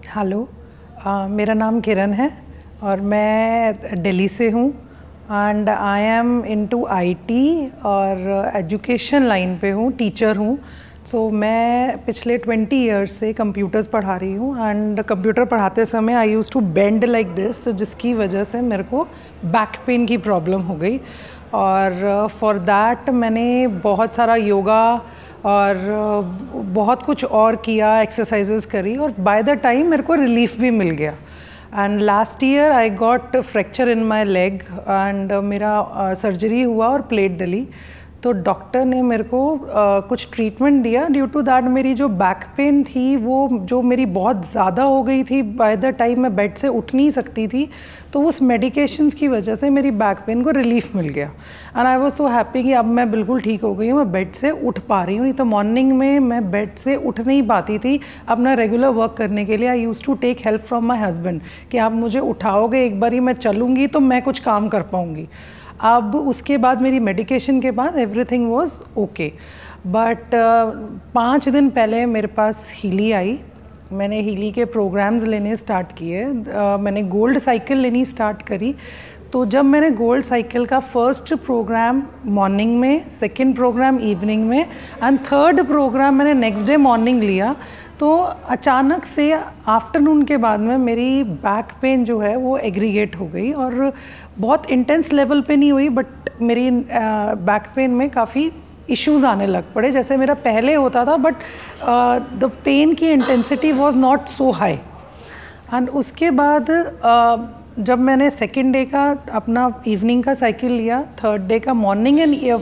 Hello, मेरा नाम किरण है और मैं दिल्ली से हूँ and I am into IT और एजुकेशन लाइन पे हूँ, टीचर हूँ। सो मैं पिछले 20 इयर्स से कंप्यूटर्स पढ़ा रही हूँ एंड कंप्यूटर पढ़ाते समय I use to bend like this, तो जिसकी वजह से मेरे को बैक पेन की प्रॉब्लम हो गई और फॉर दैट मैंने बहुत सारा योगा और बहुत कुछ और किया, एक्सरसाइजेस करी और बाय द टाइम मेरे को रिलीफ भी मिल गया। And last year I got fracture in my leg and मेरा सर्जरी हुआ और प्लेट डली, तो डॉक्टर ने मेरे को कुछ ट्रीटमेंट दिया। ड्यू टू दैट मेरी जो बैक पेन थी वो जो मेरी बहुत ज़्यादा हो गई थी, बाय द टाइम मैं बेड से उठ नहीं सकती थी, तो उस मेडिकेशंस की वजह से मेरी बैक पेन को रिलीफ मिल गया and I was so happy कि अब मैं बिल्कुल ठीक हो गई हूँ, मैं बेड से उठ पा रही हूँ। नहीं तो मॉर्निंग में मैं बेड से उठ नहीं पाती थी अपना रेगुलर वर्क करने के लिए। I use to take help from my husband कि आप मुझे उठाओगे, एक बारी मैं चलूँगी तो मैं कुछ काम कर पाऊँगी। अब उसके बाद मेरी मेडिकेशन के बाद एवरीथिंग वाज ओके, बट 5 दिन पहले मेरे पास हीली आई। मैंने हीली के प्रोग्राम्स लेने स्टार्ट किए, मैंने गोल्ड साइकिल लेनी स्टार्ट करी। तो जब मैंने गोल्ड साइकिल का फर्स्ट प्रोग्राम मॉर्निंग में, सेकंड प्रोग्राम इवनिंग में एंड थर्ड प्रोग्राम मैंने नेक्स्ट डे मॉर्निंग लिया, तो अचानक से आफ्टरनून के बाद में मेरी बैक पेन जो है वो एग्रीगेट हो गई और बहुत इंटेंस लेवल पे नहीं हुई, बट मेरी बैक पेन में काफ़ी इश्यूज़ आने लग पड़े। जैसे मेरा पहले होता था बट द पेन की intensity was not so high. And उसके बाद जब मैंने सेकेंड डे का अपना इवनिंग का साइकिल लिया, थर्ड डे का मॉर्निंग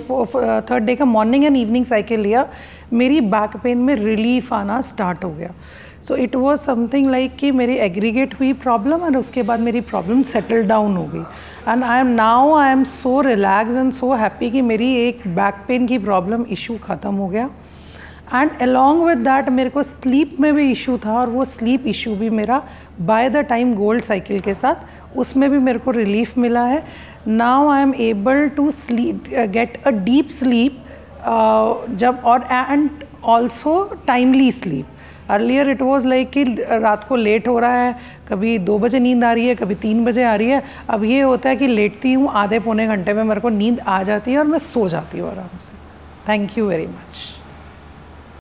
एंड इवनिंग साइकिल लिया, मेरी बैक पेन में रिलीफ आना स्टार्ट हो गया। So it was something like कि मेरी एग्रीगेट हुई प्रॉब्लम और उसके बाद मेरी प्रॉब्लम सेटल डाउन हो गई and I am so relax and so happy कि मेरी एक बैक पेन की प्रॉब्लम इशू ख़त्म हो गया। एंड अलॉन्ग विद दैट मेरे को स्लीप में भी इशू था और वो स्लीप इशू भी मेरा by the time gold cycle के साथ उसमें भी मेरे को रिलीफ मिला है। Now I am able to sleep, get a deep sleep जब और and also timely sleep. Earlier it was like कि रात को लेट हो रहा है, कभी 2 बजे नींद आ रही है, कभी 3 बजे आ रही है। अब ये होता है कि लेटती हूँ, आधे पौने घंटे में मेरे को नींद आ जाती है और मैं सो जाती हूँ आराम से। Thank you very much.